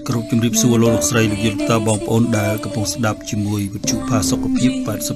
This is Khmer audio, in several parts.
Group ជំរាបសួរលោកស្រីលោកយាយតាបងប្អូនដែលកំពុងស្ដាប់ជាមួយវិទ្យុផាសុខភាព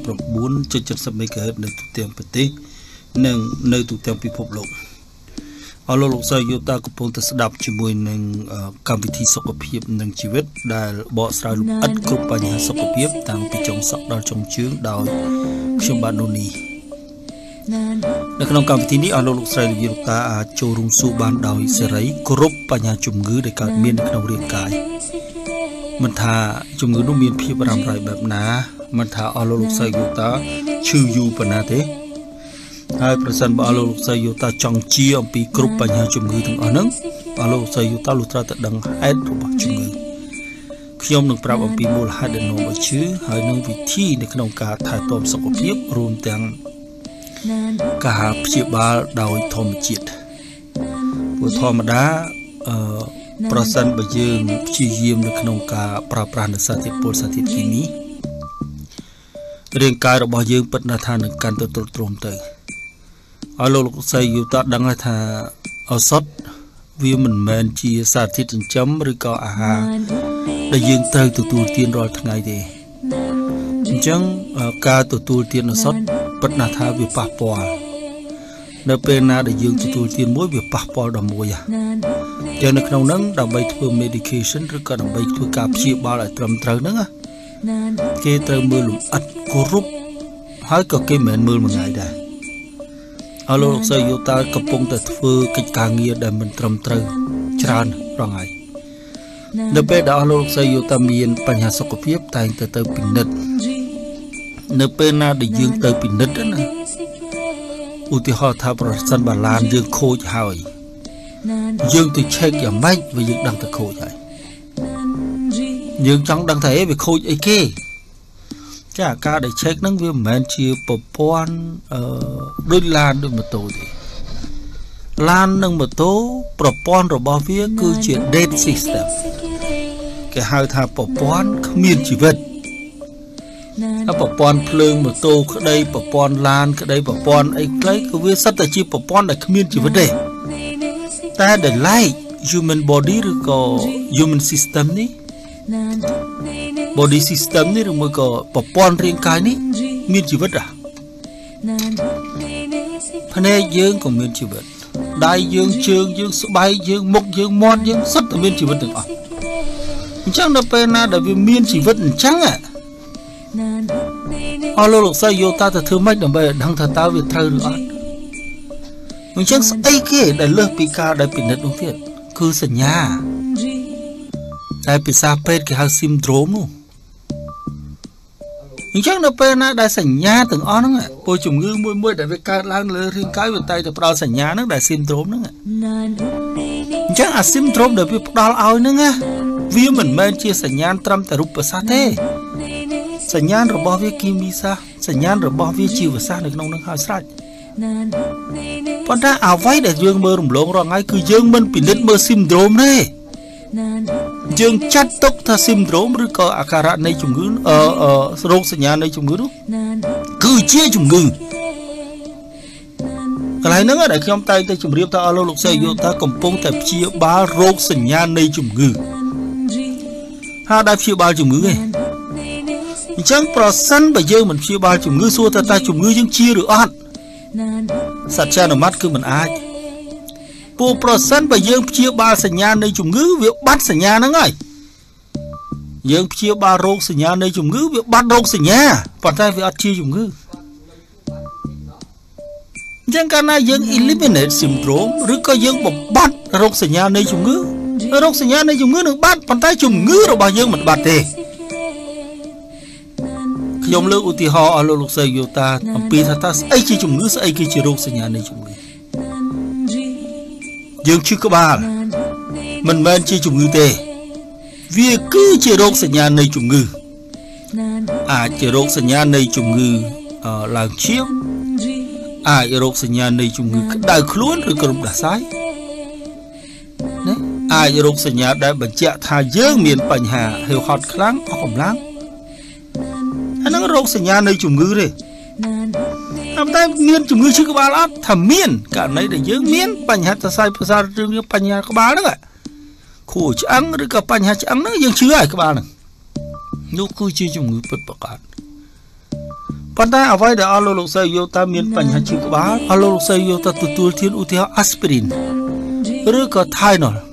89.70 MHz នៅទូទាំងប្រទេសនិងនៅទូទាំងពិភពលោកអរលោកស្រីយោតាកំពុងតែស្ដាប់ជាមួយនឹងកម្មវិធីសុខភាពនិងជីវិតដែលបកស្រាយលម្អិតគ្រប់បញ្ហាសុខភាពតាំងពីចុងសក់ដល់ចុងជើងដោយខ្ញុំបាទនូនីនៅក្នុងកម្មវិធីនេះអរលោកស្រីលោកយាយតាអាចចូលរួមសួរបានដោយសេរីគ្រប់បញ្ហាជំងឺដែលកើតមាននៅក្នុងរាងកាយមិនថាជំងឺនោះមានភាពរ៉ាំរ៉ៃបែបណាមិនថាអរលោកស្រីយោតាឈឺយូរប៉ុណ្ណាទេហើយប្រសិនបើអរលោកស្រីយោតាចង់ជាអំពីគ្រប់បញ្ហាជំងឺទាំងអស់ហ្នឹងអរលោកស្រីយោតាលុះត្រាតែដឹងហេតុរបស់ជំងឺខ្ញុំនឹងប្រាប់អំពីមូលហេតុដែលនាំឲ្យឈឺហើយនឹងវិធីនៅក្នុងការថែទាំសុខភាពរួមទាំងការព្យាបាលដោយធម្មជាតិព្រោះធម្មតាប្រសិនបើយើងព្យាយាមនៅក្នុងការប្រើប្រាស់នូវសារធាតុពុលសារធាតុគីមីរាងកាយរបស់យើងពិតណាស់ថានឹងកាន់តែទ្រុឌទ្រោមទៅឲ្យលោកស្រីយូតាដឹងថាឱសថវាមិនមែនជាសារធាតុចិញ្ចឹមឬក៏អាហារដែលយើងត្រូវទទួលទានរាល់ថ្ងៃទេអញ្ចឹងការទទួលទានឱសថពិតណាស់ថាវាប៉ះពាល់នៅពេលណាដែលយើងទទួលទានមួយវាប៉ះពាល់ដល់មួយយ៉ាងនៅក្នុងហ្នឹងដើម្បីធ្វើ medication ឬក៏ដើម្បីធ្វើការព្យាបាលឲ្យត្រឹមត្រូវហ្នឹងគេត្រូវមើលលម្អិតគ្រប់ហើយក៏គេមិនមែនមើលមួយថ្ងៃដែរអរលោកស្រីយោតាកំពុងតែធ្វើកិច្ចការងារដែលមិនត្រឹមត្រូវច្រើនរងហើយនៅពេលដែលអរលោកស្រីយោតាមានបញ្ហាសុខភាពតែងទៅពិនិត្យនៅពេលណាដែលយើងទៅពិនិត្យណាឧទាហរណ៍ថាប្រសិនបើឡានយើងខូចហើយយើងទៅ check យ៉ាងម៉េចវាយើងដឹងតែខូចហើយយើងចង់ដឹងថាវាខូចអីគេចាការដែល check ហ្នឹងវាមិនមែនជាប្រព័ន្ធដូចឡានដូចម៉ូតូទេឡាននិងម៉ូតូប្រព័ន្ធរបស់វាគឺជា dead system គេហៅថាប្រព័ន្ធគ្មានជីវិតប្រព័ន្ធភ្លើងម៉ូតូក្តីប្រព័ន្ធឡានក្តីប្រព័ន្ធអីក្តីគឺវាសិតតែជាប្រព័ន្ធដែលគ្មានជីវិតទេតែដែល like human body ឬក៏ human system នេះ body system នេះឬមួយក៏ប្រព័ន្ធរាងកាយនេះមានជីវិតភ្នែកយើងក៏មានជីវិតដៃយើងជើងយើងស្បែកយើងមុខយើងមាត់យើងសុទ្ធតែមានជីវិតទាំងអស់អញ្ចឹងដល់ពេលណាដែលវាមានជីវិតអញ្ចឹងអរលោកស្រីយោតាទៅធ្វើម៉េចដើម្បីដឹងថាតើវាត្រូវឬអត់អញ្ចឹងស្អីគេដែលលើសពីការដែលពិនិត្យនោះទៀតគឺសញ្ញាតែភាសាពេទ្យគេហៅ syndrome នោះអញ្ចឹងនៅពេលណាដែលសញ្ញាទាំងអស់ហ្នឹងពលជំងឺមួយដែលវាកើតឡើងលើរាងកាយវាតែផ្ដល់សញ្ញាហ្នឹងដែល syndrome ហ្នឹងអញ្ចឹងអា syndrome ដែលវាផ្ដល់ឲ្យហ្នឹងវាមិនមែនជាសញ្ញាត្រឹមតែរូបសាស្ត្រទេសញ្ញារបស់វាគីមីសាស្ត្រសញ្ញារបស់វាជីវសាស្ត្រនៅក្នុងនឹងហើយស្រេចប៉ុន្តែអ្វីដែលយើងមើលរំលងរាល់ថ្ងៃគឺយើងមិនពិនិត្យមើល syndrome ទេយើងចាត់ទុកថា syndrome ឬក៏អាការៈនៃជំងឺរោគសញ្ញានៃជំងឺនោះគឺជាជំងឺកន្លែងហ្នឹងដែលខ្ញុំតែងតែជម្រាបថាអស់លោកស្រីយោតាកំពុងតែព្យាបាលរោគសញ្ញានៃជំងឺហើយដែលព្យាបាលជំងឺទេអញ្ចឹងប្រសិនបើយើងមិនព្យាបាលជំងឺសួរតែជំងឺយើងជាឬអត់សត្វចានុម័តគឺមិនអាចពួកប្រសិនបើយើងព្យាបាលសញ្ញានៃជំងឺវាបាត់សញ្ញាហ្នឹងហើយយើងព្យាបាលរោគសញ្ញានៃជំងឺវាបាត់រោគសញ្ញាប៉ុន្តែវាអត់ជាជំងឺអញ្ចឹងកាលណាយើង eliminate syndrome ឬក៏យើងបំបត្តិរោគសញ្ញានៃជំងឺរោគសញ្ញានៃជំងឺនឹងបាត់ប៉ុន្តែជំងឺរបស់យើងមិនបាត់ទេខ្ញុំលើកឧទាហរណ៍អស់លោកស្រីយោតាអំពីថាស្អីជាជំងឺស្អីគឺជារោគសញ្ញានៃជំងឺយើងឈឺក្បាលមិនមែនជាជំងឺទេវាគឺជារោគសញ្ញានៃជំងឺអាចជារោគសញ្ញានៃជំងឺឡើងឈាមអាចរោគសញ្ញានៃជំងឺក្តៅខ្លួនឬក៏រំដាសាយណាអាចរោគសញ្ញាដែលបញ្ជាក់ថាយើងមានបញ្ហាហេវហត់ខ្លាំងអស់កម្លាំងអាហ្នឹងរោគសញ្ញានៃជំងឺទេតែមានជំងឺឈឺក្បាលអត់ថាមានករណីដែលយើងមានបញ្ហាសរសៃប្រសាទឬបញ្ហាក្បាលហ្នឹងខួរឆ្អឹងឬក៏បញ្ហាឆ្អឹងហ្នឹងយើងជឿហើយក្បាលហ្នឹងនោះគឺជាជំងឺពិតប្រាកដប៉ុន្តែអ្វីដែលអស់លោកស្រីយកតាមមានបញ្ហាឈឺក្បាលអស់លោកស្រីយកទៅទទួលទានឧទាហរណ៍អាស្ពីរីនឬក៏ថៃណុល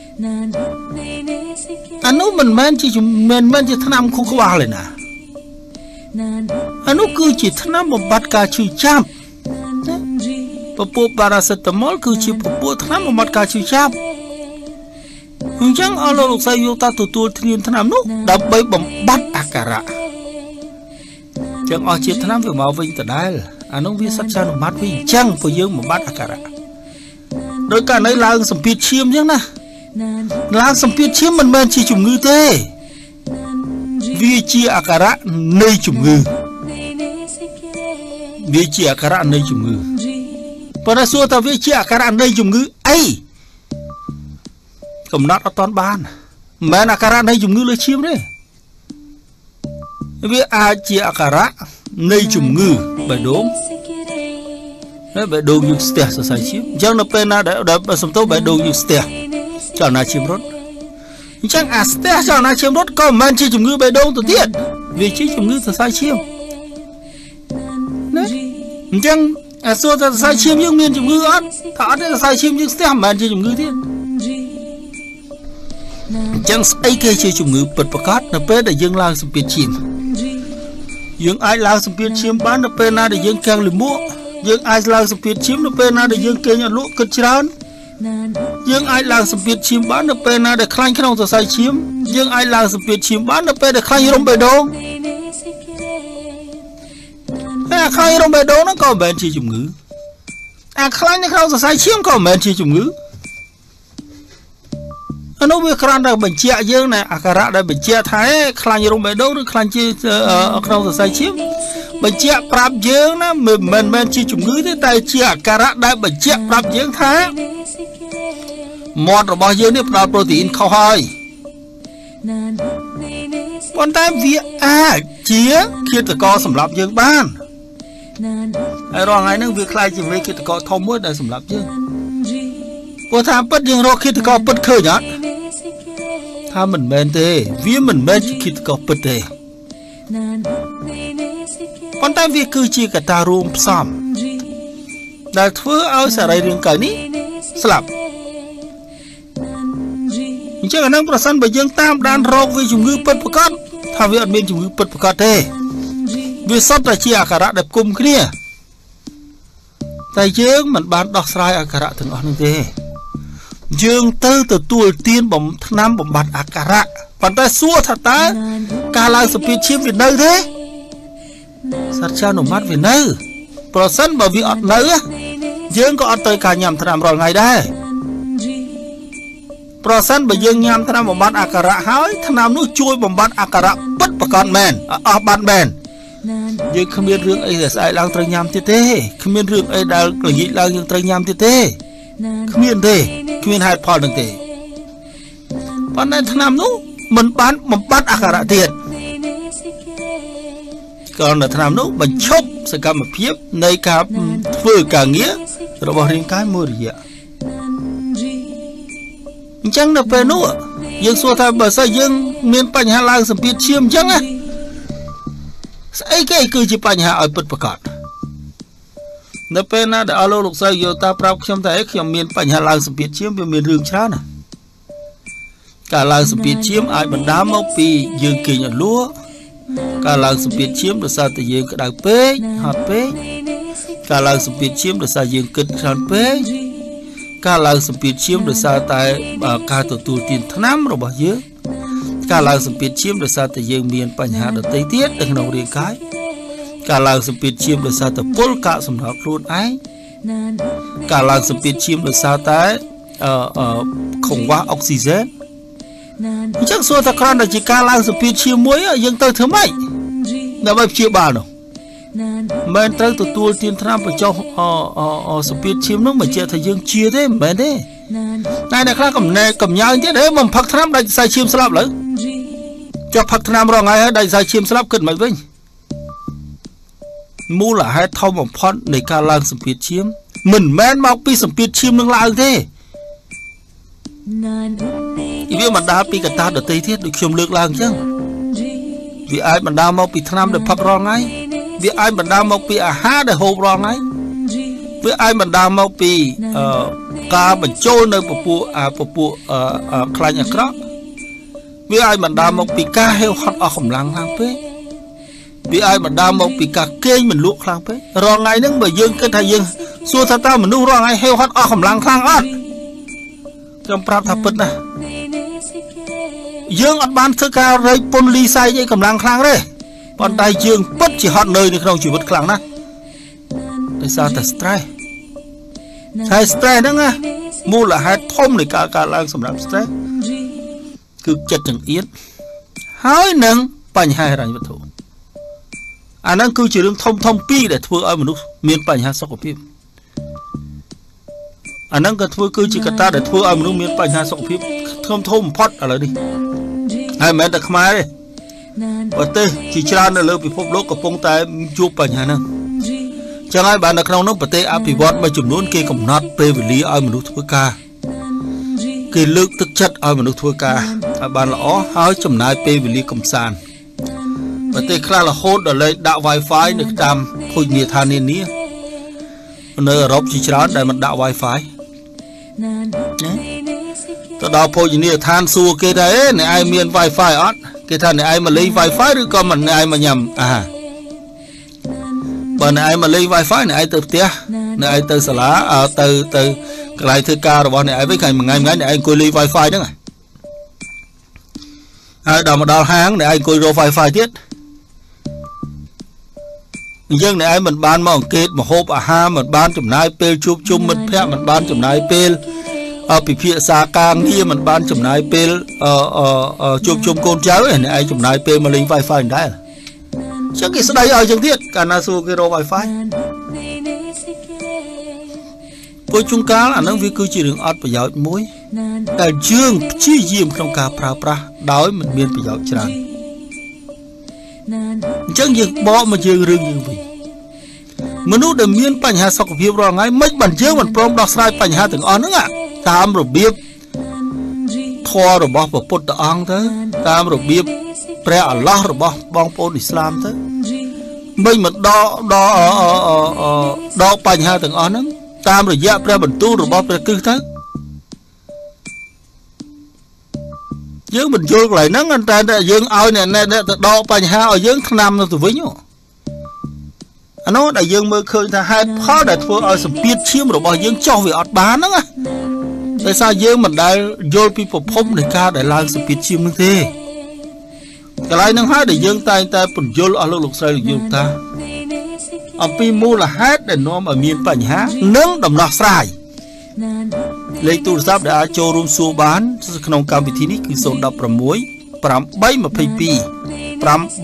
អានោះមិនមែនជាថ្នាំខួរក្បាលទេណាអានោះគឺជាថ្នាំបំបត្តិការឈឺចាប់ពពួកប៉ារ៉ាសេតាមុលគឺជាពពួកថ្នាំបំបត្តិការឈឺចាប់អញ្ចឹងអស់លោកស្រីយកទៅទទួលទានថ្នាំនោះដើម្បីបំបត្តិអាការៈចឹងអស់ជាថ្នាំវាមកវិញដដែលអានោះវាសច្ចានុមត្តវាអញ្ចឹងព្រោះយើងបំបត្តិអាការៈដោយករណីឡើងសម្ពាធឈាមអញ្ចឹងណាឡើងសម្ពាធឈាមមិនមែនជាជំងឺទេវាជាអាការៈនៃជំងឺវាជាអាការៈនៃជំងឺប៉ុន្តែសួរថាវាជាអាការៈនៃជំងឺអីកំណត់អត់ទាន់បានមិនមែនអាការៈនៃជំងឺលើឈាមទេវាអាចជាអាការៈនៃជំងឺបេះដូងយើងស្ទះសរសៃឈាមអញ្ចឹងនៅពេលណាដែលសំទោសបេះដូងយើងស្ទះចលនាឈាមរត់អញ្ចឹងអាស្ទះចលនាឈាមរត់ក៏មិនមែនជាជំងឺបេះដូងទៅទៀតវាជាជំងឺសរសៃឈាមណាអញ្ចឹងអាសួរថាសរសៃឈាមយើងមានជំងឺអត់ថាអត់ទេសរសៃឈាមយើងស្ទះមិនមែនជាជំងឺទៀតអញ្ចឹងស្អីគេជាជំងឺពិតប្រាកដនៅពេលដែលយើងឡើងសម្ពាធឈាមយើងអាចឡើងសម្ពាធឈាមបាននៅពេលណាដែលយើងកាំងលិមួកយើងអាចឡើងសម្ពាធឈាមនៅពេលណាដែលយើងគេងអត់លក់គិតច្រើនយើងអាចឡើងសម្ពាធឈាមបាននៅពេលណាដែលខ្លាញ់ក្នុងសរសៃឈាមយើងអាចឡើងសម្ពាធឈាមបាននៅពេលដែលខ្លាញ់រំបេះដូងតែខ្លាញ់រំបេះដូងហ្នឹងក៏មិនមែនជាជំងឺអាខ្លាញ់នៅក្នុងសរសៃឈាមក៏មិនមែនជាជំងឺអានោះវាគ្រាន់តែបញ្ជាក់យើងណាអាការៈដែលបញ្ជាក់ថាខ្លាញ់រំបេះដូងឬខ្លាញ់ជាក្នុងសរសៃឈាមបញ្ជាក់ប្រាប់យើងណាមិនមែនជាជំងឺទេតែជាអាការៈដែលបញ្ជាក់ប្រាប់យើងថាមាត់របស់យើងនេះផ្ដល់ប្រូតេអ៊ីនខុសហើយប៉ុន្តែវាអាចជាឃាតករសម្រាប់យើងបានហើយរាល់ថ្ងៃហ្នឹងវាខ្លាចជាមេឃាតករធំមួយដែលសម្រាប់យើងព្រោះថាពិតយើងរកឃាតករពិតឃើញអត់ថាមិនមែនទេវាមិនមែនជាឃាតករពិតទេប៉ុន្តែវាគឺជាកត្តារួមផ្សំដែលធ្វើឲ្យសរីរាង្គកាយនេះស្លាប់អញ្ចឹងអានឹងប្រសិនបើយើងតាមដានរោគវាជំងឺពិតប្រាកដថាវាអត់មានជំងឺពិតប្រាកដទេវាសុទ្ធតែជាអាការៈដែលគុំគ្នាតែយើងមិនបានដោះស្រាយអាការៈទាំងអស់នោះទេយើងទៅទទួលទានថ្នាំបំបត្តិអាការៈប៉ុន្តែសួរថាតើការឡើងសម្ពាធឈាមវានៅទេសច្ចានុមត្តវានៅប្រសិនបើវាអត់នៅយើងក៏អត់ត្រូវការញ៉ាំថ្នាំរាល់ថ្ងៃដែរប្រសិនបើយើងញ៉ាំថ្នាំបំបត្តិអាការៈហើយថ្នាំនោះជួយបំបត្តិអាការៈពិតប្រាកដមែនអស់បាត់មែនយើងគ្មានរឿងអីដែលស្អែកឡើងត្រូវញ៉ាំទៀតទេគ្មានរឿងអីដែលល្ងាចឡើងយើងត្រូវញ៉ាំទៀតទេគ្មានហេតុផលនឹងទេប៉ុន្តែថ្នាំនោះមិនបានបំបត្តិអាការៈទៀតក៏នៅថ្នាំនោះបញ្ឈប់សកម្មភាពនៃការធ្វើការងាររបស់រាងកាយមួយរយៈអញ្ចឹងនៅពេលនោះយើងសួរថាបើសិនយើងមានបញ្ហាឡើងសម្ពាធឈាមអញ្ចឹងណាស្អីគេគឺជាបញ្ហាឲ្យពិតប្រាកដនៅពេលណាដែលអស់លោកស្រីយកតាប្រាប់ខ្ញុំថាខ្ញុំមានបញ្ហាឡើងសម្ពាធឈាមវាមានរឿងច្រើនណាការឡើងសម្ពាធឈាមអាចបណ្ដាលមកពីយើងគេងអត់លក់ការឡើងសម្ពាធឈាមដោយសារតែយើងក្តៅពេកហត់ពេកការឡើងសម្ពាធឈាមដោយសារយើងគិតច្រើនពេកការឡើងសម្ពាធឈាមដោយសារតែការទទួលទានថ្នាំរបស់យើងការឡើងសម្ពាធឈាមដោយសារតែយើងមានបញ្ហាដទៃទៀតនៅក្នុងរាងកាយការឡើងសម្ពាធឈាមដោយសារតែពលកាកសម្រាប់ខ្លួនឯងការឡើងសម្ពាធឈាមដោយសារតែកង្វះអុកស៊ីហ្សែនអញ្ចឹងសួរថាគ្រាន់តែជាការឡើងសម្ពាធឈាមមួយយើងទៅធ្វើម៉េចដើម្បីព្យាបាលនោះមិនត្រូវទទួលទានថ្នាំបញ្ចុះសម្ពាធឈាមនោះមិនជាថាយើងជាទេមិនមែនទេតែអ្នកខ្លះកំញើទៀតមកផឹកថ្នាំដាច់សរសៃឈាមស្លាប់លើចុះផឹកថ្នាំរងថ្ងៃហើយដាច់សរសៃឈាមស្លាប់គិតមិនវិញមូលហេតុធំបំផុតនៃការឡើងសម្ពាធឈាមមិនមែនមកពីសម្ពាធឈាមនឹងឡើងទេវាមិនដាល់ពីកត្តាដទៃទៀតដូចខ្ញុំលើកឡើងអញ្ចឹងវាអាចបណ្ដាលមកពីថ្នាំដែលផឹករងថ្ងៃវាអាចបណ្ដាលមកពីអាហារដែលហូបរងថ្ងៃវាអាចបណ្ដាលមកពីការបញ្ចូលនៅពពួកខ្លាញ់អាក្រក់វាអាចបណ្ដាលមកពីការហេវហត់អស់កម្លាំងខ្លាំងពេកវាអាចបណ្ដាលមកពីការគេងមិនលក់ខ្លាំងពេករងថ្ងៃហ្នឹងបើយើងគិតថាយើងសួរថាតើមនុស្សរងថ្ងៃហេវហត់អស់កម្លាំងខ្លាំងអត់ខ្ញុំប្រាប់ថាពិតណាស់យើងអត់បានធ្វើការរែកពន្ធលីសែកអីកម្លាំងខ្លាំងទេប៉ុន្តែយើងពិតជាហត់នឿយនៅក្នុងជីវិតខ្លាំងណាស់ដោយសារតែ stress ហ្នឹងណាមូលហេតុធំនៃការកើតឡើងសម្រាប់ stress គឺចិត្តចង្អៀតហើយនឹងបញ្ហាហិរញ្ញវត្ថុអាហ្នឹងគឺជារឿងធំពីរដែលធ្វើឲ្យមនុស្សមានបញ្ហាសុខភាពអាហ្នឹងក៏គឺជាកត្តាដែលធ្វើឲ្យមនុស្សមានបញ្ហាសុខភាពធំបំផុតឥឡូវនេះហើយមិនមែនតែខ្មែរទេប្រទេសជាច្រើននៅលើពិភពលោកកំពុងតែជួបបញ្ហាហ្នឹងចឹងហើយបាននៅក្នុងនោះប្រទេសអភិវឌ្ឍមួយចំនួនគេកំណត់ពេលវេលាឲ្យមនុស្សធ្វើការគេលើកទឹកចិត្តឲ្យមនុស្សធ្វើការឲ្យបានល្អហើយចំណាយពេលវេលាកំសាន្តប្រទេសខ្លះរហូតដល់លេខដាក់ Wi-Fi នៅតាមភោជនីយដ្ឋាននានានៅអឺរ៉ុបជាច្រើនដែលមិនដាក់ Wi-Fi ទៅដល់ភោជនីយដ្ឋានសួរគេថាអ្នកឯងមាន Wi-Fi អត់គេថាអ្នកឯងមកលេង Wi-Fi ឬក៏មិនអ្នកឯងមកញ៉ាំអាហារបើអ្នកឯងមកលេង Wi-Fi អ្នកឯងទៅផ្ទះអ្នកឯងទៅសាលាទៅកន្លែងធ្វើការរបស់អ្នកឯងវិញថ្ងៃមួយថ្ងៃអ្នកឯងអង្គុយលេង Wi-Fi ហ្នឹងហើយដល់មកដល់ហាងអ្នកឯងអង្គុយរក Wi-Fi ទៀតអញ្ចឹងអ្នកឯងមិនបានមកអង្កេតម្ហូបអាហារមិនបានចំណាយពេលជួបជុំមិត្តភ័ក្តិមិនបានចំណាយពេលពិភាក្សាការងារមិនបានចំណាយពេលជួបជុំកូនចៅឯអ្នកឯងចំណាយពេលមកលេង Wi-Fi ដែរចឹងគេស្ដីឲ្យចឹងទៀតកាលណាសួរគេរក Wi-Fi ពួកជួនកាលអានឹងវាគឺជារឿងអត់ប្រយោជន៍មួយដែលយើងព្យាយាមក្នុងការប្រើប្រាស់ដោយមិនមានប្រយោជន៍ច្រើនអញ្ចឹងយើងបកមកយើងរឿងយើងវិញមនុស្សដែលមានបញ្ហាសុខភាពរាល់ថ្ងៃមិនបានយើងមិនព្រមដោះស្រាយបញ្ហាទាំងអស់ហ្នឹងតាមរបៀបធម៌របស់ព្រះពុទ្ធអង្គទៅតាមរបៀបព្រះអល់ឡោះរបស់បងប្អូនអ៊ីស្លាមទៅមិនដកបញ្ហាទាំងអស់ហ្នឹងតាមរយៈព្រះបន្ទូលរបស់ព្រះគ្រិស្តទៅយើងមិនយល់កន្លែងហ្នឹងតែយើងឲ្យអ្នកទៅដកបញ្ហាឲ្យយើងថ្នាំទៅវិញអានោះដែលយើងមើលឃើញថាហេតុផលដែលធ្វើឲ្យសម្ពាធឈាមរបស់យើងចុះវាអត់បានហ្នឹងណាដោយសារយើងមិនដែលយល់ពីប្រភពនៃការដែលឡើងសម្ពាធឈាមហ្នឹងទេកន្លែងហ្នឹងហើយដែលយើងតែងតែពន្យល់អស់លោកស្រីលោកយាយតាអំពីមូលហេតុដែលនាំឲ្យមានបញ្ហានិងដំណោះស្រាយលេខទូរស័ព្ទដែលអាចចូលរួមសួរបានក្នុងកម្មវិធីនេះគឺ016 822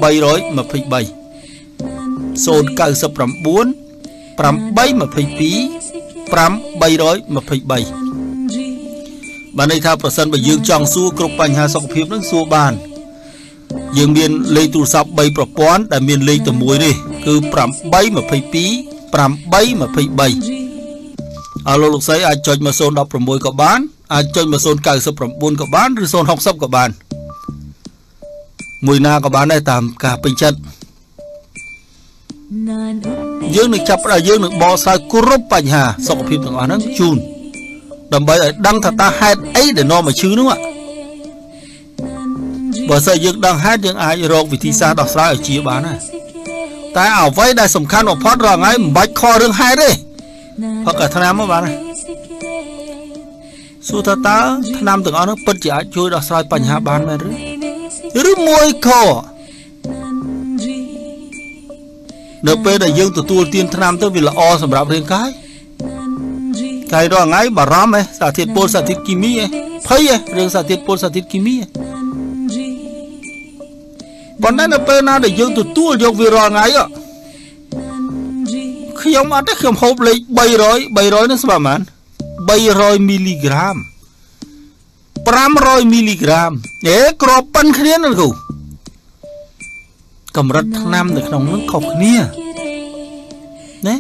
823 បានន័យថាប្រសិនបើយើងចង់សួរគ្រប់បញ្ហាសុខភាពនឹងសួរបានយើងមានលេខទូរស័ព្ទ3ប្រព័ន្ធដែលមានលេខតែមួយទេគឺ822 823អរលោកស្រីអាចចុចមក016ក៏បានអាចចុចមក099ក៏បានឬ060ក៏បានមួយណាក៏បានដែរតាមការពេញចិត្តយើងនឹងចាប់ផ្ដើមយើងនឹងបកស្រាយគ្រប់បញ្ហាសុខភាពទាំងអស់ហ្នឹងជូនដើម្បីឲ្យដឹងថាតើហេតុអីដែលនាំមកឈឺនោះបើសិនយើងដឹងហេតុយើងអាចរកវិធីសាស្ត្រដោះស្រាយឲ្យជាបានណាតែអ្វីដែលសំខាន់បំផុតរាល់ថ្ងៃមិនបាច់ខករឿងហេតុទេផឹកតែថ្នាំមកបានណាសួរថាតើថ្នាំទាំងអស់នោះពិតជាអាចជួយដោះស្រាយបញ្ហាបានមែនឬមួយក៏នៅពេលដែលយើងទទួលទានថ្នាំទៅវាល្អសម្រាប់រាងកាយកាយរាល់ថ្ងៃបារម្ភសារធាតុពុលសារធាតុគីមីភ័យរឿងសារធាតុពុលសារធាតុគីមីប៉ុន្តែនៅពេលណាដែលយើងទទួលយកវារាល់ថ្ងៃខ្ញុំអត់ទេខ្ញុំហូបលេខ300នេះស្មើប៉ុន្មាន300មីលីក្រាម500មីលីក្រាមក្របប៉ុនគ្នាណាគ្រូកម្រិតថ្នាំនៅក្នុងនោះខុសគ្នាណា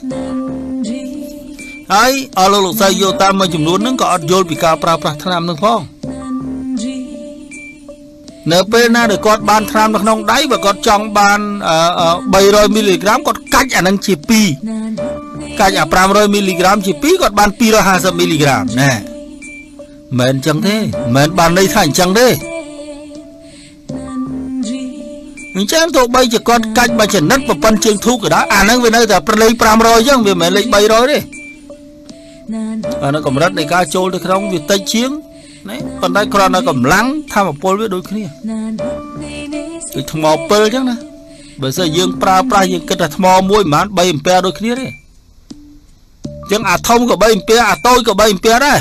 ហើយអរលោកស្រីយកតាមមួយចំនួនហ្នឹងក៏អត់យល់ពីការប្រើប្រាស់ថ្នាំនឹងផង nợ pe na để con ban tham nó không đáy và con trong ban 300 mg con cách anh đang chỉ pi cách 500 mg chỉ pi con ban 250 mg nè mền chẳng thế mền ban đây thành chẳng thế mình chẳng thuộc bây giờ con cách mà chỉ nứt và phân trường thu cái đó đang về nơi là lấy 500 chứ vì mẹ lấy 300 đi nó còn rất này ca trôi được không vì tay chiến đấy còn đây còn nó còn lắng tham một pol với đôi khi từ thằng mò pơ chắc nè bây giờ dương pra dương cái là mò muối mà 7 ampere đôi khi đấy chẳng thông của 7 ampere tôi của 7 ampere đấy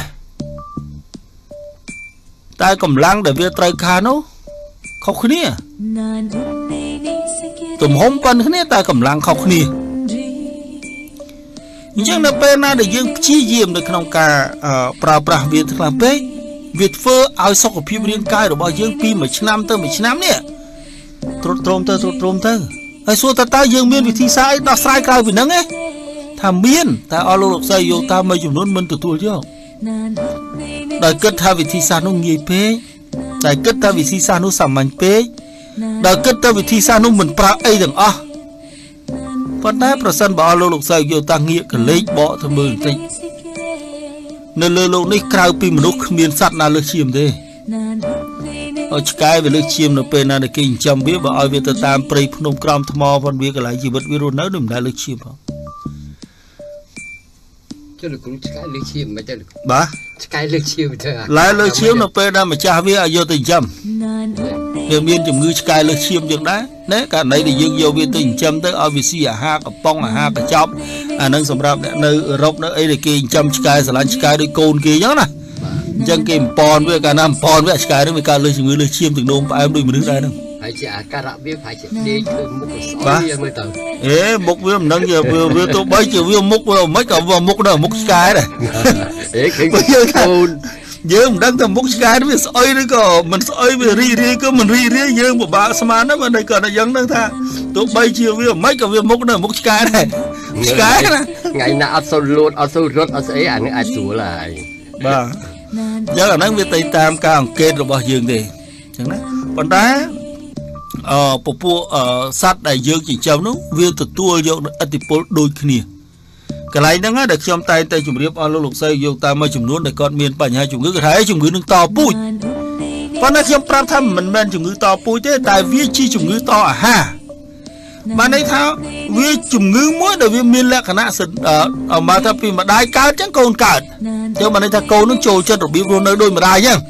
tay còn lắng để việc trai ca nó không khí nè tụm hôm con thế này tay cầm lăng không nè nhưng nó bên na để dương chi diệm được trong cả pra việt là pe việt phơ ao sọc của phim riêng cai rồi bao dương phim 1 năm nè trôm tơ ai xua ta dương miên việt thi sai đọc sai cao vì nắng ấy tham miên ta ao lô lộc say vô ta mới dùng nón mình từ tuổi chứ đời kết tha việt thi sai nó nghề pe đời kết tha việt thi sai nó sắm mạnh pe đời kết tha việt thi sai nó mình pra ấy đừng phần đá percent bảo lô lộc say vô ta nghĩa cái lấy bỏ thôi mừng tịnh nên lô lộc này cao pi mình lúc miền sắt na lơ chìm thế ở cái về lơ chìm nó pe na để kinh chăm biết bảo ai về ta tam prey phnom kram thmo phần biết cái lại chỉ vật virus nấu đừng đã lơ chìm không cho được cũng cái lơ chìm mà cho được bà cái lơ chìm thôi lại lơ chìm nó pe na mà cha biết ai vô tình chăm người miền chủng ngư cái lơ chìm được đấy đấy cả này thì dương vô về tình chăm tới ở vị trí ha cả pong ha cả chop nâng sầm rạp nơi rốc nơi ấy để kinh chăm cái sờ lăn cái đôi côn kia nhớ nè chân kìm pon với cả nam pon với cái đó với cả lơ chìm từng đôm phải em đôi một đứa đây đâu phải chỉ cả rạp biết phải chỉ đi một cái mới từ ế múc với mình đang giờ vừa tôi bấy chiều vừa múc vừa mấy cậu vừa múc đâu múc cái này bây giờ giờ mình đang thầm múc cái nó bị soi đấy cơ mình soi về ri cơ mình ri giờ một bà sman đó mà đây còn là dân đang tha tôi bay chiều vừa mấy cậu vừa múc đâu múc cái này cái này ngày nào ăn sâu rốt ăn ấy ăn ai chúa lại bà giờ là năng về tây tam cao kê rồi bao dương thì chẳng đấy còn đá bộ sát đại dương chỉ chấm nó viên từ tua vô atipol đôi kia cái này nó nghe được trong tay chủng riệp alo lục xây vô ta mới chủng luôn để con miền bảy hai chủng ngữ cái thấy chủng ngữ nâng to bụi và nó trong pram thăm mình men chủng ngữ to bụi thế tại vì chi chủng ngữ to ha mà đây thao vì chủng ngữ mỗi đời vì miền lệ khả năng sừng ở mà thằng phi mà đai cá chẳng còn cả cho mà đây thằng câu nó trồi chân rồi bị luôn nơi đôi mà đai nhá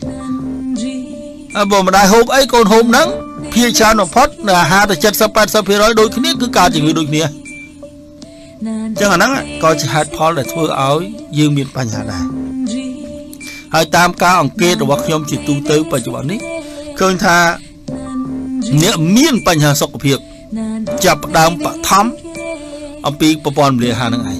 bộ mà đai hộp ấy còn hộp nắng phía cha nó phát là hai từ chất sắp phía đó đôi khi cứ cả chỉ người đôi kia chẳng hạn đó coi chỉ hạt phó là thưa áo dương miền Pành Hà này hai tam ca ông kia rồi bác nhom chỉ tu tới và chụp ảnh ấy khơi tha nghĩa miền Pành Hà sọc việc chập đam bạ thắm ông pi bòn lìa hà này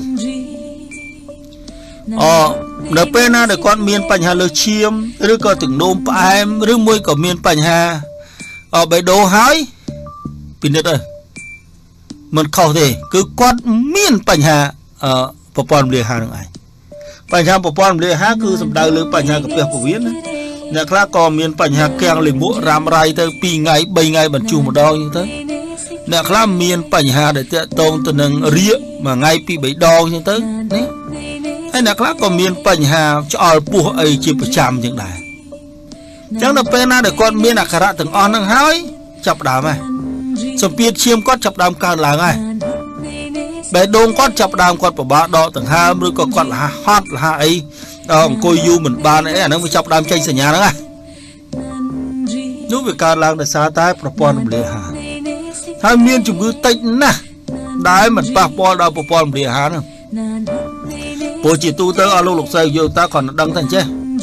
nợ pe na để con miền Pành Hà lơ chiêm rồi có từng nôm em rồi môi của miền Pành Hà ở bãi đồ hái pin đất ơi mình không thể cứ quát miên Pành Hà ở Phan Lê Hà này Pành Hà Phan Lê Hà cứ sầm đào lưỡi Pành Hàกับเปียกวินเนี่ยครับก็miên Pành Hàแกงเลยมุรามไรtới 2 ngày 3 ngày บรรจุmột đo như thếเนี่ยครับmiên Pành Hà để tông từ nâng ria mà ngày 2 đo như thế đấy hayเนี่ยครับก็miên Pành Hà cho ởปูấy chỉประจำอย่างไรchẳng là pe na để con miên à khả ra từng on đang hái chập đào này sầm piệt chiêm quát chập đàm càng là ngay bé đông quát chập đàm quát của bà đọ từng hai rồi có quát là hot là hai đó cô du mình ba này nó mới chập đàm tranh sờ nhà đó ngay nếu về càng làng để xa tay propon bề hà hai miên chủng ngữ tịnh nè đái mình propon đâu propon bề hà nữa bộ chỉ tu tới alo lục xây vô ta còn đăng thành chứ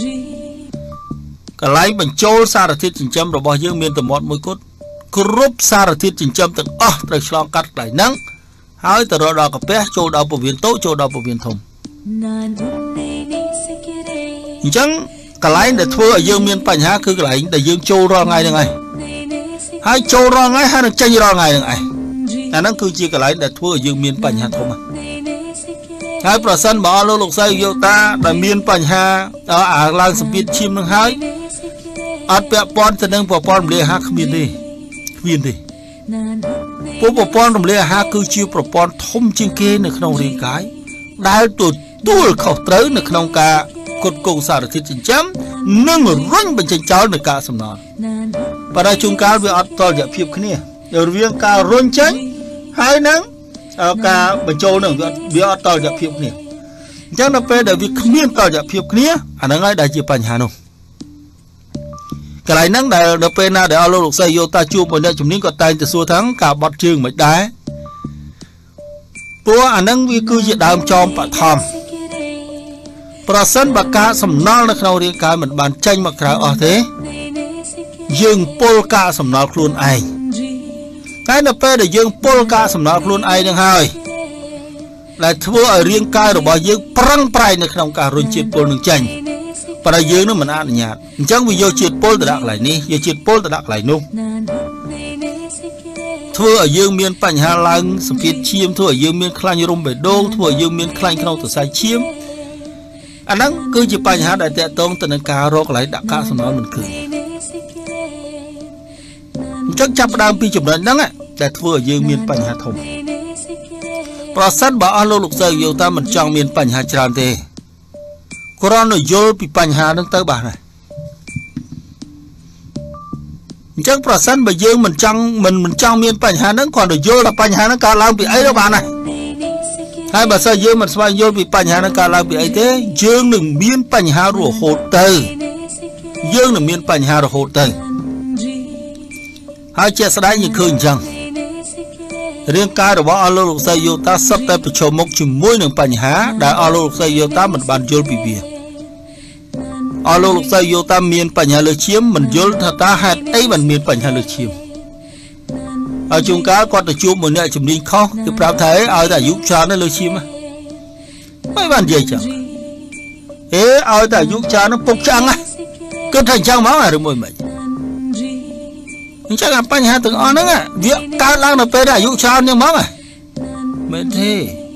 cái lấy mình trôi xa là thiết chỉnh châm rồi bao nhiêu miên từ một mũi cốt group xa là thiết chỉnh châm từng từ slong cắt lại nắng hái từ đó cà phê trôi đầu bộ viên tốt trôi đầu bộ viên thùng chẳng cái lấy để thua ở dương miên Pành Hà cứ cái lấy để dương trôi ra ngay được này hai trôi ra ngay hai được tranh ra ngay được này nó cứ chỉ cái lấy để thua ở dương miên Pành Hà thôi mà hai percent bỏ lô lục xây vô ta là miên Pành Hà ở làng speed chim nó hái អត់ពាក់ព័ន្ធទៅនឹងប្រព័ន្ធរំលាយអាហារគ្មានទេពួកប្រព័ន្ធរំលាយអាហារគឺជាប្រព័ន្ធធំជាងគេនៅក្នុងរាងកាយដែលទទួលខុសត្រូវនៅក្នុងការផ្គត់ផ្គង់សារធាតុចិញ្ចឹមនិងរុញបញ្ចេញចោលនៅកាកសំណល់ប៉ុន្តែជួនកាលវាអត់តលយៈភាពគ្នារវាងការរុញចេញហើយនឹងការបញ្ចូលនឹងវាអត់តលយៈភាពគ្នាអញ្ចឹងដល់ពេលដែលវាគ្មានតលយៈភាពគ្នាអាហ្នឹងហើយដែលជាបញ្ហានោះកន្លែងហ្នឹងដែលដល់ពេលណាដែលអស់លោកស្រីយកតាជួបមួយអ្នកជំនាញគាត់តែងទៅសួរថាការបត់ជើងមិនដែរព្រោះអាហ្នឹងវាគឺជាដើមចោមបឋមប្រសិនបើកាកសំណល់នៅក្នុងរាងកាយមិនបានចេញមកក្រៅអស់ទេយើងពុលកាកសំណល់ខ្លួនឯងតែនៅពេលដែលយើងពុលកាកសំណល់ខ្លួនឯងនឹងហើយដែលធ្វើឲ្យរាងកាយរបស់យើងប្រឹងប្រែងនៅក្នុងការរុញជាតិពុលនឹងចេញប៉ុន្តែយើងនឹងមិនអនុញ្ញាតអញ្ចឹងវាយកជាតិពុលទៅដាក់កន្លែងនេះយកជាតិពុលទៅដាក់កន្លែងនោះធ្វើឲ្យយើងមានបញ្ហាឡើងសម្ពាធឈាមធ្វើឲ្យយើងមានខ្លាញ់រុំបេះដូងធ្វើឲ្យយើងមានខ្លាញ់ក្នុងសរសៃឈាមអាហ្នឹងគឺជាបញ្ហាដែលតកតងទៅនឹងការរកកន្លែងដាក់កាកសំណល់មិនឃើញអញ្ចឹងចាប់ផ្ដើមពីចំណុចហ្នឹងដែលធ្វើឲ្យយើងមានបញ្ហាធំប្រសិនបើអស់លោកស្រីយោតាមិនចង់មានបញ្ហាច្រើនទេគ្រាន់តែយល់ពីបញ្ហាហ្នឹងទៅបាទណាអញ្ចឹងប្រសិនបើយើងមិនចង់មានបញ្ហាហ្នឹងគ្រាន់តែយល់ថាបញ្ហាហ្នឹងកើតឡើងពីអីទៅបាទណាហើយបើសិនយើងមិនស្វែងយល់ពីបញ្ហាហ្នឹងកើតឡើងពីអីទេយើងនឹងមានបញ្ហារហូតទៅហើយជាក់ស្ដែងយើងឃើញអញ្ចឹងរាងកាយរបស់អស់លោកស្រីយោតាសុទ្ធតែប្រឈមមុខជាមួយនឹងបញ្ហាដែលអស់លោកស្រីយោតាមិនបានយល់ពីវាអស់លោកស្រីយោតាមានបញ្ហាលើឈាមមិនយល់ថាតើហេតុអីបានមានបញ្ហាលើឈាមហើយជួនកាលគាត់ទៅជួបមួយអ្នកជំនាញខុសគេប្រាប់ថាឲ្យតែអាយុច្រើនលើឈាមមិនបាននិយាយចឹងឲ្យតែអាយុច្រើននឹងពុកឆ្អឹងគិតថាអញ្ចឹងហ្មងឬមួយមិនអញ្ចឹងបញ្ហាទាំងអស់ហ្នឹងវាកើតឡើងនៅពេលដែលអាយុច្រើនហ្នឹងហ្មងមែនទេ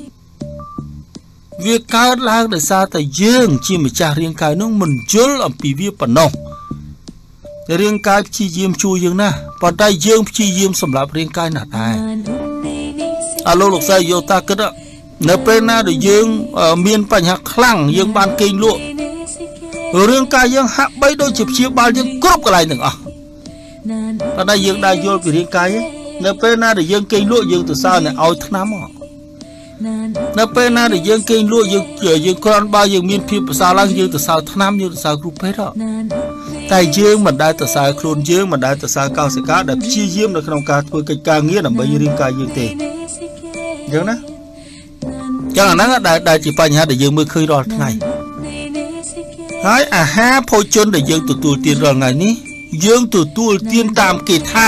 វាកើតឡើងដោយសារតែយើងជាម្ចាស់រាងកាយនោះមិនយល់អំពីវាប៉ុណ្ណោះរាងកាយព្យាយាមជួយយើងណាប៉ុន្តែយើងព្យាយាមសម្រាប់រាងកាយណាស់ដែរអស់លោកស្រីយោតាគិតនៅពេលណាដែលយើងមានបញ្ហាខ្លាំងយើងបានគេងលក់រាងកាយយើងហាក់បីដូចជាព្យាបាលយើងគ្រប់កន្លែងទាំងអស់ប៉ុន្តែយើងដែរយល់ពីរាងកាយនៅពេលណាដែលយើងគេងលក់យើងទៅសើឲ្យថ្នាំនៅពេលណាដែលយើងគេងលក់យើងគ្រាន់បើយើងមានភាពប្រសើរឡើងយើងទៅសើថ្នាំយើងទៅសើគ្រូពេទ្យតែយើងមិនដែលទៅសើខ្លួនយើងមិនដែលទៅសើកោសិកាដែលព្យាយាមនៅក្នុងការធ្វើកិច្ចការងារដើម្បីរាងកាយយើងទេអញ្ចឹងណាចឹងអាហ្នឹងដែលជាបញ្ហាដែលយើងមើលឃើញរាល់ថ្ងៃហើយអាហារភោជនដែលយើងទទួលទានរាល់ថ្ងៃនេះយើងទទួលទានតាមគេថា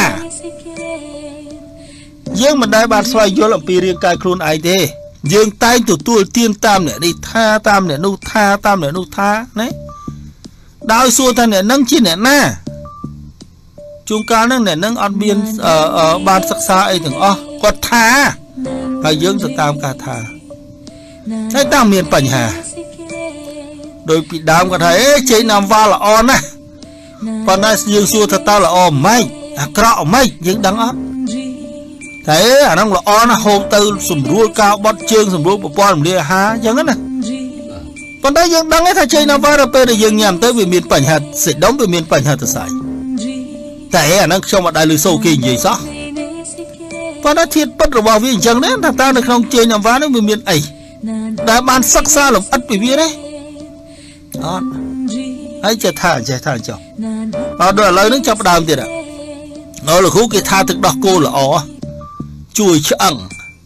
យើងមិនដែលបានស្វែងយល់អំពីរាងកាយខ្លួនឯងទេយើងតែងទទួលទានតាមអ្នកនេះថាតាមអ្នកនោះថាតាមអ្នកនោះថាណាដោយសួរថាអ្នកនឹងជាអ្នកណាជួនកាលហ្នឹងអ្នកនឹងអត់មានបានសិក្សាអីទាំងអស់គាត់ថាហើយយើងទៅតាមការថាតែតាមមានបញ្ហាដោយពីដើមគាត់ថាចេញណាំវ៉ាល្អណាស់ប៉ុន្តែយើងសួរថាតើល្អម៉េចអាក្រក់ម៉េចយើងដឹងអត់តែអាហ្នឹងល្អណាស់ហូបទៅសម្រួលការបត់ជើងសម្រួលប្រព័ន្ធរំលាយអាហារអញ្ចឹងណាប៉ុន្តែយើងដឹងថាចេញណាំវ៉ាដល់ពេលដែលយើងញ៉ាំទៅវាមានបញ្ហាសេចដុំវាមានបញ្ហាសរសៃតែអាហ្នឹងខ្ញុំអត់ដែលឮសូរគេនិយាយសោះប៉ុន្តែធាតុពិតរបស់វាអញ្ចឹងដែរថាតើនៅក្នុងចេញណាំវ៉ាហ្នឹងវាមានអីដែលបានសិក្សាលម្អិតពីវាទេអត់ហើយចេះថាអញ្ចឹងអត់ដល់ឥឡូវហ្នឹងចាប់ដើមទៀតលោកគ្រូគេថាទឹកដោះគោល្អជួយឆ្អឹង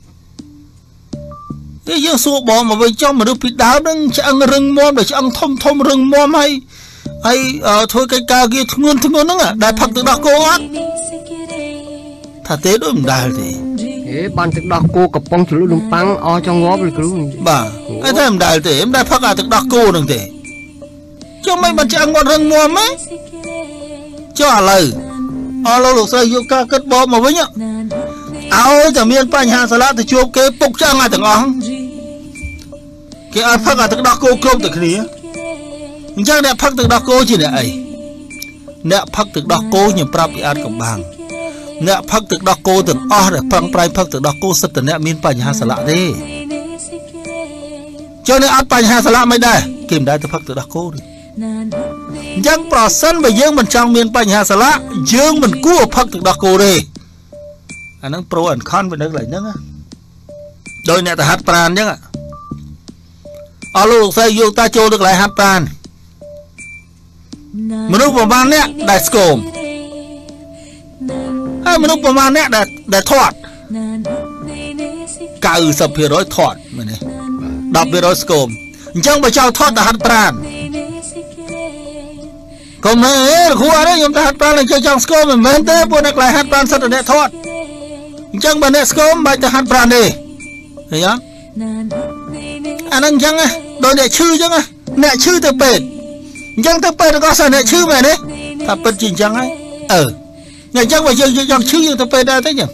តែយើងសួរបងមកវិញចំមនុស្សពីដើមហ្នឹងឆ្អឹងរឹងមាំដល់ឆ្អឹងធំរឹងមាំហើយធ្វើកិច្ចការងារធ្ងន់ហ្នឹងដែលផឹកទឹកដោះគោអត់ថាទេដូចមិនដែលទេបានទឹកដោះគោកំប៉ុងជ្រលក់នំប៉័ងអស់ចង់ងាប់លោកគ្រូបាទតែមិនដែលទេមិនដែលផឹកអាទឹកដោះគោហ្នឹងទេចុះមិនបានឆ្អឹងគាត់រឹងមាំហ៎ចុះឥឡូវអស់លោកស្រីយកការគិតបបមកវិញឲ្យតែមានបញ្ហាសាឡាទៅជួបគេពុកឆ្អឹងឲ្យទាំងអស់គេឲ្យផឹកអាទឹកដោះគោគ្រប់តែគ្នាអញ្ចឹងអ្នកផឹកទឹកដោះគោជាអ្នកអីអ្នកផឹកទឹកដោះគោខ្ញុំប្រាប់ពីអាចកំបាំងអ្នកផឹកទឹកដោះគោទាំងអស់ដែលប្រឹងប្រែងផឹកទឹកដោះគោសិតតែអ្នកមានបញ្ហាសន្លាក់ទេចូលនេះអត់បញ្ហាសន្លាក់មិនដែរគេមិនដែរទៅផឹកទឹកដោះគោទេអញ្ចឹងប្រសិនបើយើងមិនចង់មានបញ្ហាសន្លាក់យើងមិនគួរផឹកទឹកដោះគោទេអាហ្នឹងប្រូអានខនវានៅកន្លែងហ្នឹងដោយអ្នកទៅហាត់ប្រាណអញ្ចឹងអស់លោកស្រីយកតាចូលទៅកន្លែងហាត់ប្រាណមនុស្សប្រមាណអ្នកដែលស្គមហើយមនុស្សប្រមាណអ្នកដែលធាត់ 90% ធាត់មែនទេ 10% ស្គមអញ្ចឹងបើចោលធាត់ទៅហាត់ប្រាណកុំហេគ្រូអត់ទេខ្ញុំទៅហាត់ប្រាណចង់ស្គមមិនមែនទេពួកអ្នកកន្លែងហាត់ប្រាណសិតតែអ្នកធាត់អញ្ចឹងបើអ្នកស្គមមិនបាច់ទៅហាត់ប្រាណទេឃើញអត់អាហ្នឹងអញ្ចឹងដូចអ្នកឈឺអញ្ចឹងអ្នកឈឺទៅពេទ្យអញ្ចឹងទៅពេទ្យក៏សោះអ្នកឈឺមែនទេថាពិតជាអញ្ចឹងហើយអញ្ចឹងបើយើងចង់ឈឺយើងទៅពេទ្យដែរទេអញ្ចឹង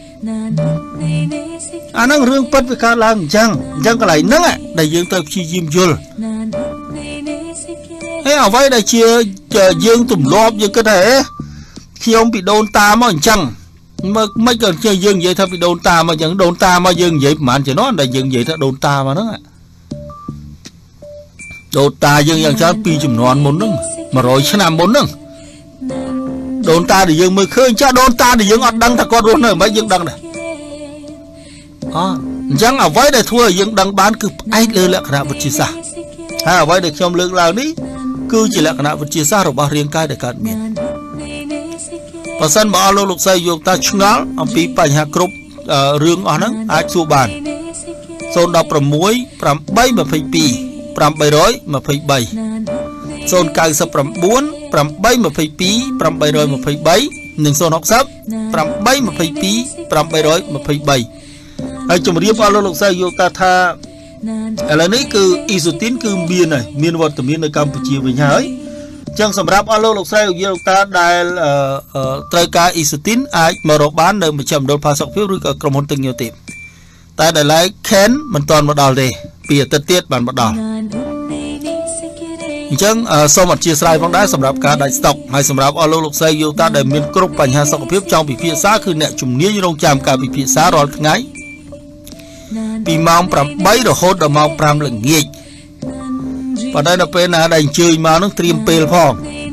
អាហ្នឹងរឿងពិតវាកើតឡើងអញ្ចឹងកន្លែងហ្នឹងដែលយើងទៅព្យាយាមយល់ហើយអ្វីដែលជាយើងទម្លាប់យើងគិតថាខ្ញុំពីដូនតាមកអញ្ចឹងមិនក៏យើងនិយាយថាពីដូនតាមកអញ្ចឹងដូនតាមកយើងនិយាយប្រហែលជំនាន់ដែលយើងនិយាយថាដូនតាមកហ្នឹងដូនតាយើងយ៉ាងច្រើនពីជំនាន់មុនហ្នឹង100ឆ្នាំមុនហ្នឹងដូនតាដែលយើងមើលឃើញចាស់ដូនតាដែលយើងអត់ដឹងថាគាត់រស់នៅមិនយើងដឹងដែរអញ្ចឹងអ្វីដែលធ្វើឲ្យយើងដឹងបានគឺផ្អែកលើលក្ខណៈវិទ្យាសាស្ត្រហើយអ្វីដែលខ្ញុំលើកឡើងនេះគឺជាលក្ខណៈវិទ្យាសាស្ត្ររបស់រាងកាយដែលកើតមានបើសិនបើអស់លោកស្រីយកតាឆ្ងល់អំពីបញ្ហាគ្រប់រឿងអស់ហ្នឹងអាចសួរបាន016 822 823 099 822 823 និង060 822 823ហើយជំរាបអស់លោកស្រីយកតាថាឥឡូវនេះគឺអ៊ីសូទីនគឺមានហើយមានវត្តមាននៅកម្ពុជាវិញហើយអញ្ចឹងសម្រាប់អស់លោកស្រីយកតាដែលត្រូវការអ៊ីសូទីនអាចមករកបាននៅមជ្ឈមណ្ឌលផាសុកភាពឬក៏ក្រុមហ៊ុនទឹកញើទេតែដែលឡែកខេនមិនទាន់មកដល់ទេពីអាទិត្យទៀតបានមកដល់អញ្ចឹងសូមអធិស្ឋានផងដែរសម្រាប់ការដាច់ស្តុកហើយសម្រាប់អស់លោកស្រីយកតាដែលមានគ្រប់បញ្ហាសុខភាពចង់ពិភាក្សាគឺអ្នកជំនាញរងចាំការពិភាក្សារាល់ថ្ងៃពីម៉ោង8រហូតដល់ម៉ោង5ល្ងាចប៉ុន្តែដល់ពេលណាដែលអញ្ជើញមកនឹងត្រៀមពេលផង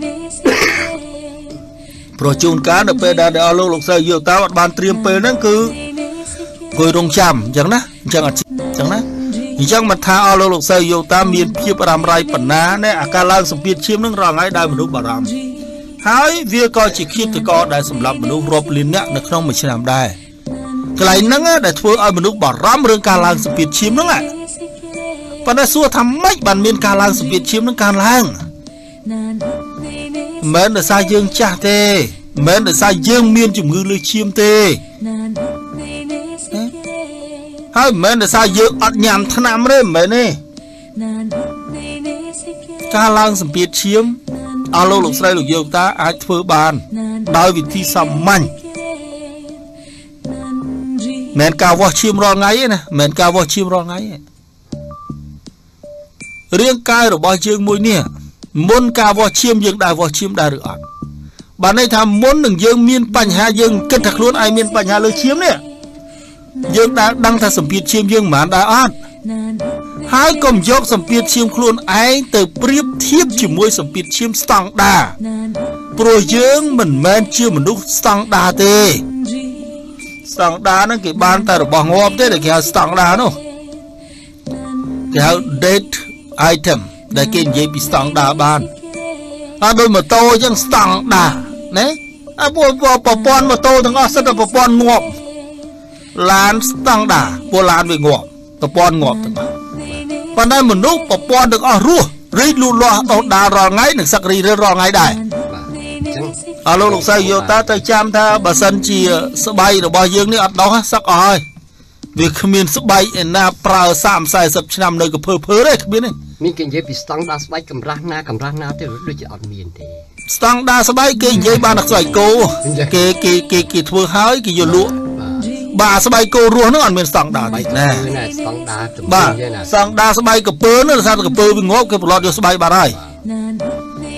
ព្រោះជួនកាលដល់ពេលដែលអស់លោកស្រីយកតាអត់បានត្រៀមពេលហ្នឹងគឺអង្គុយរងចាំអញ្ចឹងណាអញ្ចឹងអត់អញ្ចឹងណាអញ្ចឹងមិនថាអស់លោកស្រីយកតាមានភាពរ៉ាំរ៉ៃបណ្ណាណែអាការឡើងសម្ពាធឈាមនឹងរងហើយដែលមនុស្សបារម្ភហើយវាក៏ជាឃាតករដែលសម្លាប់មនុស្សរាប់លាននាក់នៅក្នុងមួយឆ្នាំដែរកន្លែងហ្នឹងដែលធ្វើឲ្យមនុស្សបារម្ភរឿងការឡើងសម្ពាធឈាមហ្នឹងប៉ុន្តែសួរថាម៉េចបានមានការឡើងសម្ពាធឈាមនឹងការឡើងមិនមែនដោយសារយើងចាស់ទេមិនមែនដោយសារយើងមានជំងឺលើឈាមទេហើយមិនមែនដោយសារយើងអត់ញ៉ាំថ្នាំទេមិនមែនទេការឡើងសម្ពាធឈាមអស់លោកស្រីលោកយកតាអាចធ្វើបានដោយវិធីសាមញ្ញមិនការវាស់ឈាមរាល់ថ្ងៃទេណាមិនការវាស់ឈាមរាល់ថ្ងៃទេរាងកាយរបស់យើងមួយនេះមុនការវាស់ឈាមយើងដែរវាស់ឈាមដែរឬអត់បានន័យថាមុននឹងយើងមានបញ្ហាយើងគិតថាខ្លួនឯងមានបញ្ហាលើឈាមនេះយើងដែរដឹងថាសម្ពាធឈាមយើងមិនដែរអត់ហើយកុំយកសម្ពាធឈាមខ្លួនឯងទៅប្រៀបធៀបជាមួយសម្ពាធឈាមស្តង់ដារព្រោះយើងមិនមែនជាមនុស្សស្តង់ដារទេស្តង់ដារហ្នឹងគេបានតែរបស់ងាប់ទេដែលគេហៅស្តង់ដារនោះគេហៅ date item ដែលគេនិយាយពីស្តង់ដារបានអត់ដូចម៉ូតូអញ្ចឹងស្តង់ដារណាអាពួកប្រព័ន្ធម៉ូតូទាំងអស់សិតតែប្រព័ន្ធងាប់ឡានស្តង់ដារពួកឡានវាងាប់ប្រព័ន្ធងាប់ទាំងអស់ប៉ុន្តែមនុស្សប្រព័ន្ធទាំងអស់រស់រីកលូតលាស់ដោះដាលរាល់ថ្ងៃនិងសក្តិរីរាល់ថ្ងៃដែរអស់លោកស្រីយកតាទៅចាំថាបើសិនជាស្បែករបស់យើងនេះអត់ដោះសឹកអស់ហើយវាគ្មានស្បែកឯណាប្រើ30-40ឆ្នាំនៅកភើភើទេគ្មានទេមានគេនិយាយពីស្តង់ដារស្បែកកម្រាស់ណាទេដូចជាអត់មានទេស្តង់ដារស្បែកគេនិយាយបានតែស្បែកគោគេធ្វើហើយគេយកលក់បាទស្បែកគោរស់ហ្នឹងអត់មានស្តង់ដារទេណាស្តង់ដារទំបាទស្តង់ដារស្បែកកពើនោះដោយសារកពើវាងាប់គេប្រឡត់យកស្បែកបាត់ហើយ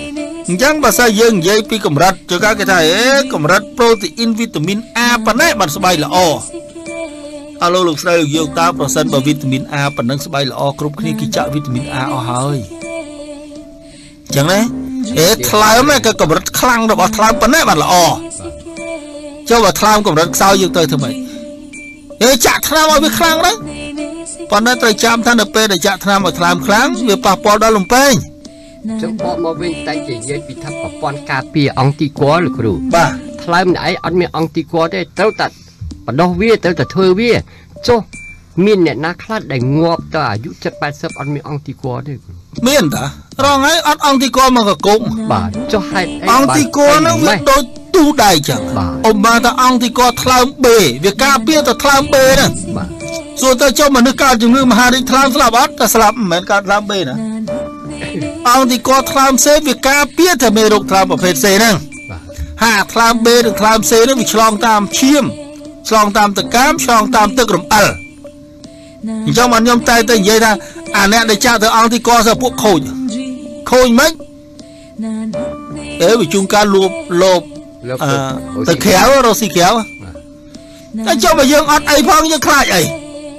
chẳng bà sao dương dây pi cầm rật cho các cái thầy cầm rật protein vitamin A phần này bạn sẽ bay là o alo lục sao dương ta percent vào vitamin A phần năng sẽ bay là o group khi chạm vitamin A o hơi chẳng đấy thay mà cái cầm rật khăng rồi thay phần này bạn là o cho bà thay cầm rật sao dương tới thưa mày chạm thay mà bị khăng đấy phần này tôi chạm thay được pe để chạm thay mà thay khăng việc bà bỏ đó lồng pe chúng họ mà bên tay chỉ dây bị thắp vào con cà phê ông ti quá được rồi bà thay mình ấy ăn miếng ông ti quá đấy tao tật và đâu biết tao tật thôi biết cho miền này nó khá đầy ngọt tao à dụ chất bài sập ăn miếng ông ti quá đấy miền ta rồi ấy ăn ông ti quá mà cả cũng bà cho hai ông ti quá nó việc đôi tu đại chẳng ông bà ta ông ti quá thay bể việc cà phê ta thay bể nè rồi ta cho mà nước cà chừng nước mà hai đi thay sập ớt ta sập mền cà thay bể nè ông thì có tham xe việc cá biết thì mê đục tham ở phê xe nè hạ tham bê được tham xe nó bị chlong tam chiêm chlong tam tự cám chlong tam tự rộng trong mà nhom tay tay vậy ta nè để cha từ ông thì có giờ buộc khôi mấy để bị chung cá lộp từ khéo rồi xì khéo cho mà dương ăn ai phong như khai ấy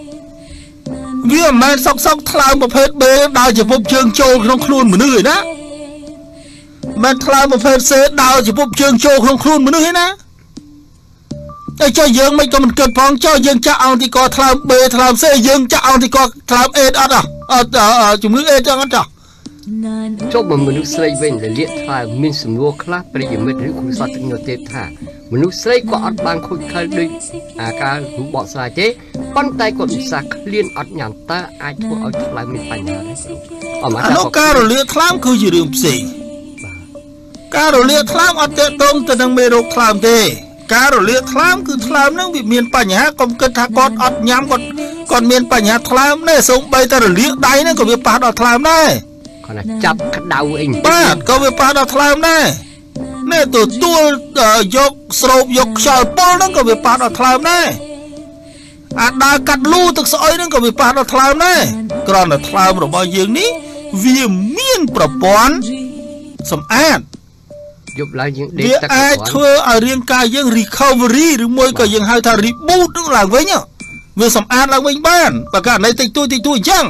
vì mà sóc tham một phết bê đào chỉ bốc trường châu không luôn một người đó mà tham một phết xe đào chỉ bốc trường châu không luôn một người đó để cho dương mấy con mình cần phong cho dương cha ông thì có tham bê tham xe dương cha ông thì có tham ê đó à chúng nước ê cho nó chả cho mà mình xây bên để liệt thà mình sủng lúa khác bây giờ mình thấy khung sắt nhiều tết thà mình xây có ăn ban khôi khai đi ca hú bỏ sai thế bàn tay còn sạc liên ăn nhàn ta ai thua ở lại mình phải nhàn đấy nó ca rồi liệt tham cứ chỉ đường gì ca rồi liệt tham ở tết đông từ đang mê độc tham thế ca rồi liệt tham cứ tham nó bị miền phải nhá còn cất thà con ăn nhám còn miền phải nhá tham này sống bay ta rồi liệt đáy nó còn bị phá đọt tham đấy chặt cái đầu anh ba có việc phá đọt làm này nè tụi tôi dọc sầu dọc sầu bol nó có việc phá đọt làm này đa cắt lu thực sỏi nó có việc phá đọt làm này còn là làm rồi bao nhiêu ní vì miênប្រព័ន្ធសម្អាត giúp lại những để ai thưa ở riêng cái những recovery rồi môi cái những hai thằng reboot nó là với nhá vềសម្អាតឡើងវិញបានបើកាលនេះតិចតួចអញ្ចឹង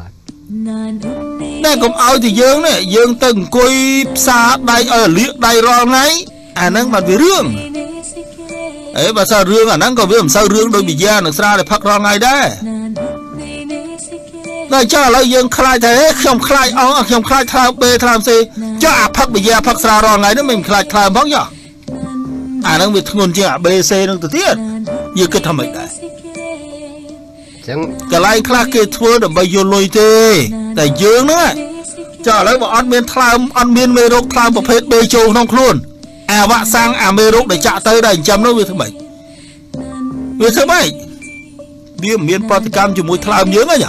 nè cũng ao thì dương này dương từng coi xa đây ở liệt đây rồi này năng mà bị rương ấy mà sao rương năng có biết làm sao rương đôi bị da được ra để phát ra ngay đấy này cho là dương khai thế không khai ông không khai tham b tham c cho phát bị da phát ra rồi ngay đó mình khai tham bóng nhở năng bị nguồn chưa b c năng từ tiết như cái thằng mình đấy cái này khác cái thua được bao nhiêu lôi thế tại dương nữa cho lấy bọn ăn miên tham ăn miên mê rốc tham một phết bê châu không luôn vạ sang mê rốc để chạ tới đây chấm nó vì thứ mấy đi miên Portugal chỉ mùi tham nhớ nhỉ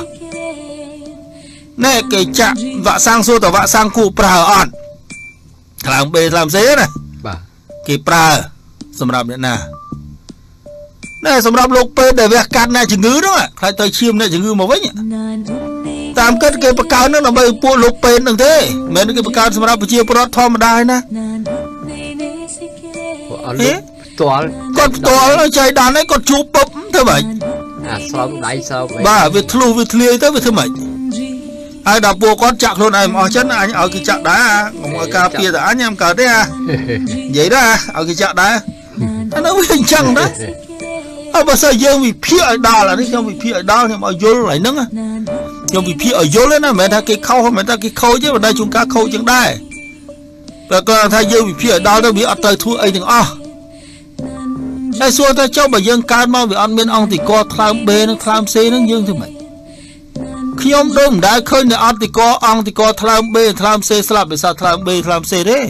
nè cái chạ vạ sang xô tàu vạ sang cụ pra on làm bê làm dễ này cái pra sầm rạp điện nè nè sầm rạp lục bê để việc cắt này chừng ngứ đó ạ khai tay chim này chừng ngứ mà với nhỉ tam kết cái bạc cao nó là mấy bộ lục bê đằng thế mấy cái bạc cao sầm rạp chia pro thom mà đai nè con to nó chạy đàn ấy còn chụp bấm thế vậy bà việc thlu việc liê tới việc thế mày ai đạp bộ con chặt luôn này mà chân anh ở cái chặt đá ngồi cà phê đã nhầm cờ đấy vậy đó ở cái chặt đá nó hình chăng đó mà sao dương bị phía ở đó là đấy không bị phía ở đó thì mà vô lại nứng nhưng bị phía ở vô lên nó mẹ ta cái khâu mẹ ta cái khâu chứ mà đây chúng ta khâu chẳng đây và còn thay dương bị phía ở đó nó bị ở tới thua ấy thì ai xua ta cho bà dương can mau bị ăn bên ông thì co tham b nó tham c nó dương thì mày khi ông đông đã khơi này ăn thì co ông thì co tham b tham c slap để sao tham b tham c đấy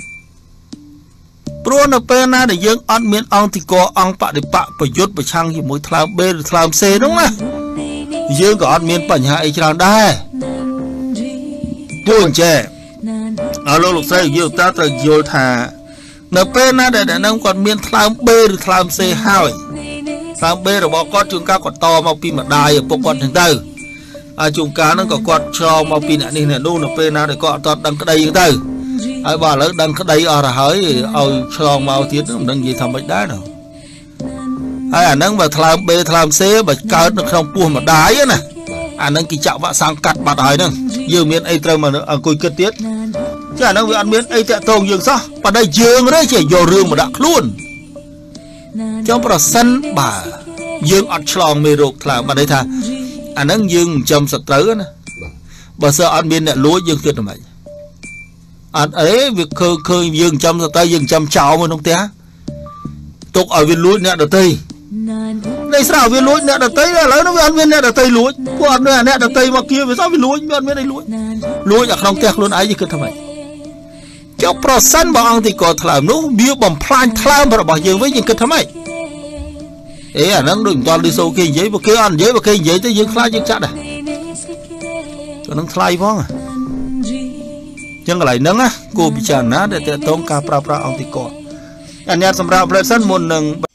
pro nó pe na để dương ăn miếng ông thì co ông bạ để bạ phải dốt phải chăng thì mỗi tham b tham c đúng không dương có ăn miếng bẩn hại cho đây buồn chè alo lục say dương ta từ vô thà nó pe na để nó còn miếng tham b tham c hai tham b rồi bọn con chúng ta còn to mau pin mặt đài ở bộ con thằng tư chúng ta nó có con cho mau pin này nè luôn nó pe na để có to đằng cái đây thằng tư ai bảo là đang cái đây ở là hỏi chlong mau tiết nó đang gì thầm bạch đá đâu ai anh đang mà làm bê làm xế mà cao nó không cua mà đái á nè anh đang kỳ chạo vạ sang cắt bạt hỏi nè dương miền ấy trâu mà ở cùi kết tiết chứ anh đang vì ăn miền ấy tẹt tông dương sao và đây dương đấy chỉ vô rương mà đặt luôn trong đó sân bà dương ăn chlong mê rục là mà đây thà anh đang dương châm sạch tới nè bà sợ ăn miền này lúa dương tuyệt là mày anh ấy việc khơi dương châm sạch tới dương châm chảo mà không té tục ở viên lúa nè đầu tây đây sao viên lúa nè đầu tây là lấy nó với ăn viên nè đầu tây lúa còn nè đầu tây mà kia vì sao viên lúa ăn viên đây lúa là không tẹt luôn ấy gì cứ thằng mày cho percent bảo ăn thì có làm nó biết bằng plan tham và bảo dương với những cái thằng mày ấy à nó đừng toàn đi sâu kia giấy và kia ăn giấy và kia giấy tới dương khai dương chặt này cho nó khai phong à chẳng lại nâng á cô bị chán á để tông cá pra pra ăn thì có anh nhát sầm ra present môn nâng